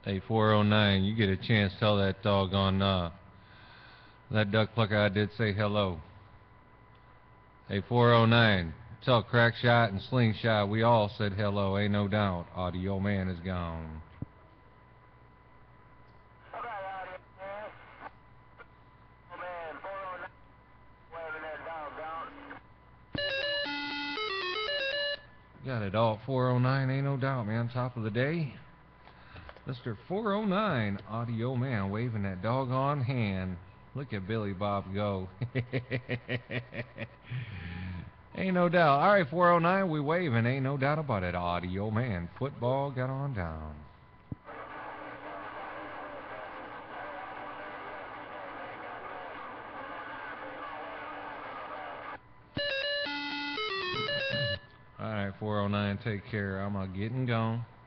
Hey, 409, you get a chance, tell that doggone, that duck plucker I did say hello. Hey, 409, tell Crackshot and Slingshot we all said hello, ain't no doubt. Audio Man is gone. Got it all, 409, ain't no doubt, man. Top of the day. Mr. 409, Audio Man, waving that doggone hand. Look at Billy Bob go. Ain't no doubt. All right, 409, we waving. Ain't no doubt about it. Audio Man. Football got on down. All right, 409, take care. I'm getting gone.